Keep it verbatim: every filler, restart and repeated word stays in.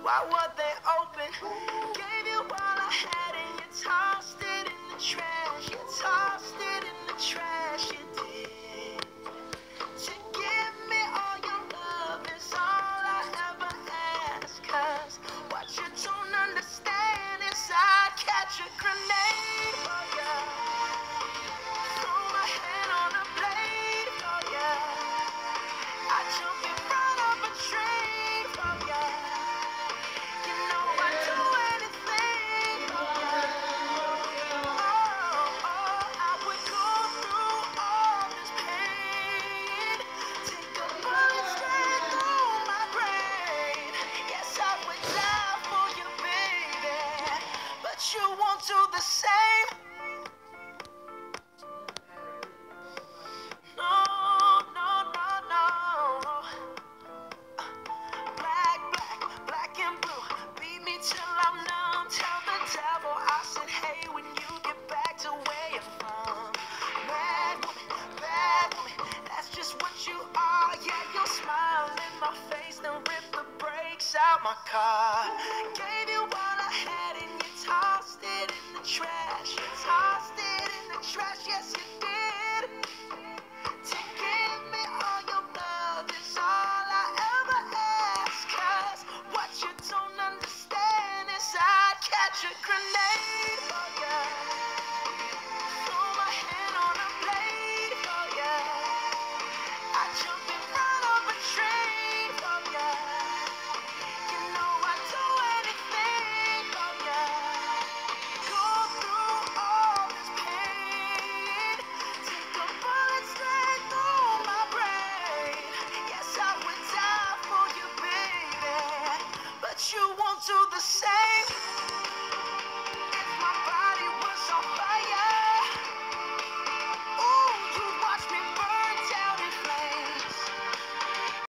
Why were they open? Gave you all I had and you tossed it in the trash. You tossed it in the trash, you did. To give me all your love is all I ever ask. Cause what you don't understand is I catch a grenade for ya. Throw my hand on a blade for ya. I jump in front of a train for ya. You know I'd do anything for ya. Oh, oh, I would go through all this pain. Take a bullet straight through my brain. Yes, I would die for you, baby. But you won't do the same. No, no, no, no. Black, black, black and blue. Beat me till I'm numb. Tell the devil I said, hey, when you get back to where you're from. Bad woman, bad woman, that's just what you are. Yeah, you'll smile in my face, then rip the brakes out my car. Gave you all I had and you tossed it in the trash. You tossed it in the trash, yes, you